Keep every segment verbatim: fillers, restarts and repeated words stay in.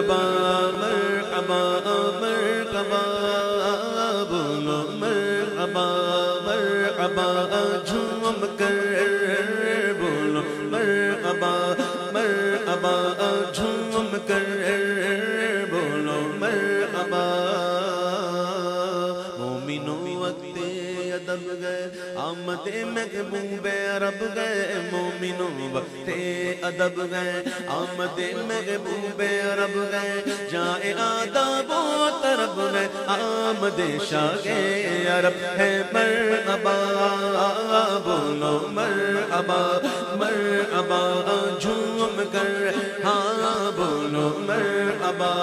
مرحبا مرحبا مرحبا بولو مرحبا مرحبا جھوم کر بولو مرحبا مرحبا جھوم کر بولو مرحبا مومنوں وقت ادب گئے آمد محبوب عرب گئے مومنوں وقت ادب گئے آمد محبوب عرب گئے جائے آداب و طرب گئے آمد شاہ عرب ہے مرحبا بولو مرحبا مرحبا جھوم کر ہاں بولو مرحبا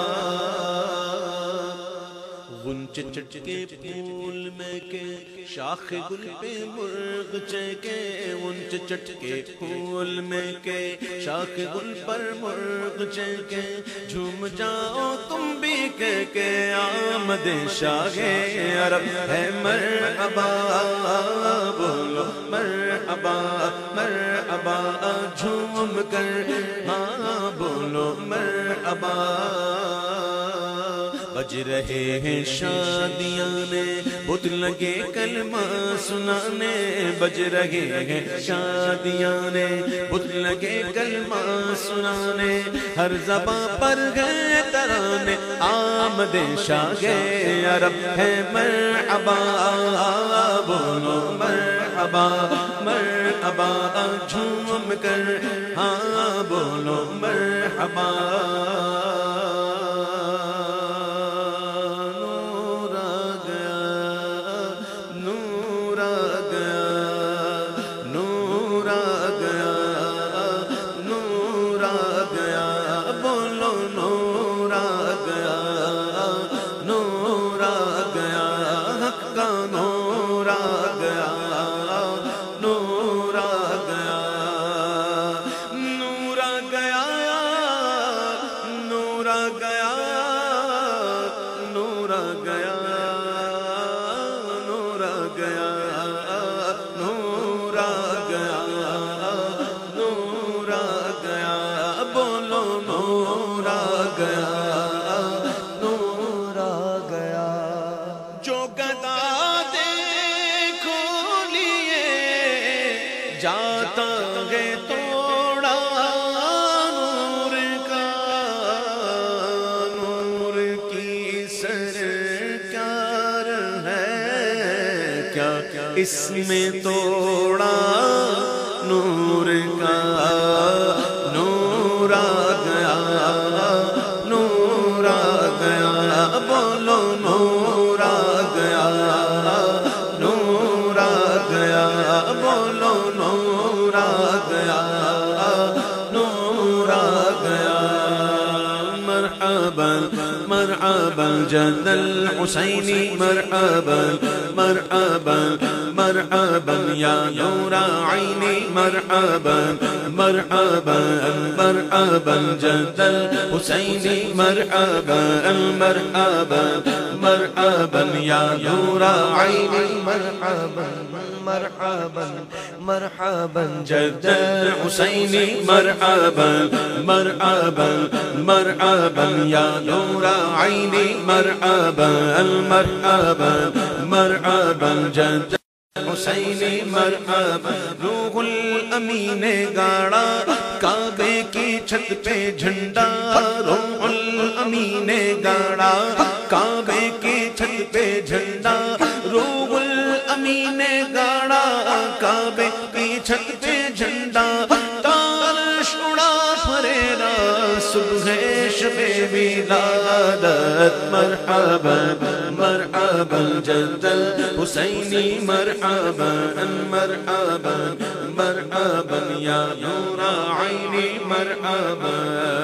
غنچ چٹ کے پھول میں کے شاخ گل پہ مرغ چہکے غنچ چٹ کے پھول میں کے شاخ گل پر مرغ چہکے جھوم جاؤ تم بھی کہہ کے آمد شاہ عرب ہے مرحبا بولو مرحبا مرحبا جھوم کر ہاں بولو مرحبا بج رہے ہیں شادیاں نے بت لگے کلمہ سنانے بج رہے ہیں شادیاں نے بت لگے کلمہ سنانے ہر زباں پر گئے ترانے آمد شاہ عرب ہے مرحبا بولو مرحبا مرحبا جھوم کر ہاں بولو مرحبا جاتا ہے توڑا نور کا نور کی سرکار ہے کیا اس میں توڑا نور کا نور آ گیا نور آ گیا بولو نور آ گیا نور آ گیا بولو نور آ گیا نور آ گیا مرحبا مرحبا جد الحسینی مرحبا مرحبا مرحبا یا نور عینی مرحبا مرحبا مرحبا جد الحسینی مرحبا مرحبا مرحبا یا نور عینی مرحبا مرحبا مرحبا جد الحسینی مرحبا مرحبا مرحبا یا نور عینی مرحبا مرحبا مرحبا جد حسینی مرحبا روح الامین گاڑا کعبے کی چھت پہ جھنڈا روح الامین گاڑا کعبے کی چھت پہ جھنڈا روح الامین گاڑا کعبے کی چھت پہ جھنڈا تارش اڑا پھریرا صبح شب ولادت مرحبا مرحبا جد الحسینی مرحبا مرحبا مرحبا یا نور عینی مرحبا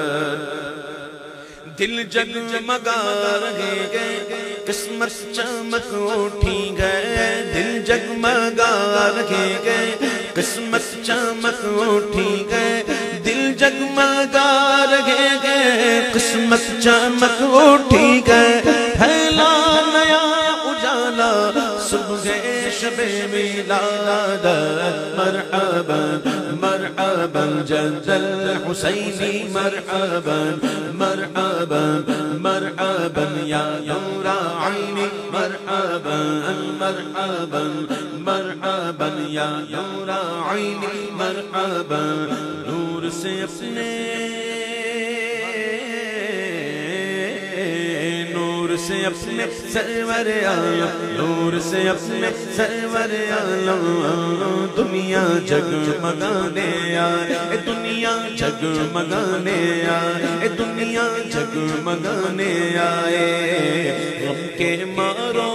دل جگمگا رہے گئے قسمت چمک اٹھی گئے دل جگمگا رہے گئے قسمت چمک اٹھی گئے دل جگمگا رہے گئے قسمت چمک اٹھی گئے پھیلا نیا اجالا صبح شب ولادت مرحبا مرحبا جد الحسین مرحبا مرحبا مرحبا یا نور عینی مرحبا مرحبا مرحبا یا نور عینی مرحبا نور سے اپنے سے اپنے سرور عالم نور سے اپنے سرور عالم دنیا جگمگانے آئے دنیا جگمگانے آئے دنیا جگمگانے آئے غم کے مارو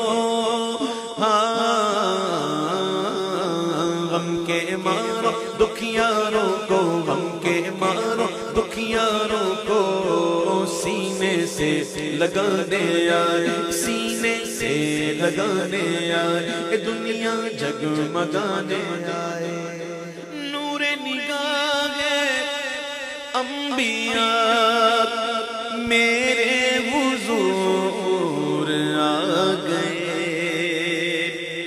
غم کے مارو دکھیاروں کو غم کے مارو دکھیاروں کو سینے سے لگانے آئے سینے سے لگانے آئے دنیا جگمگانے آئے نور نگاہ انبیاء میرے حضور آ گئے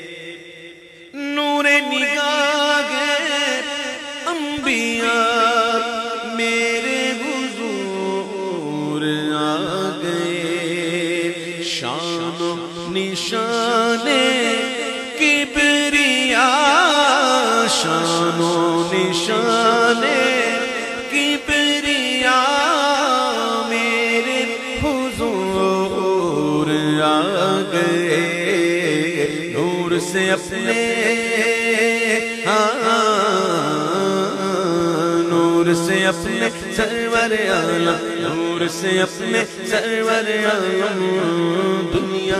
نور نگاہ انبیاء میرے حضور آ گئے شان و نشان کبریا شان و نشان کبریا میرے حضور آ گئے نور سے اپنے نور سے اپنے سرور عالم نور سے اپنے سرور عالم دنیا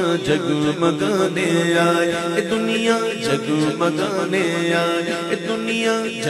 جگمگانے آئے دنیا جگمگانے آئے دنیا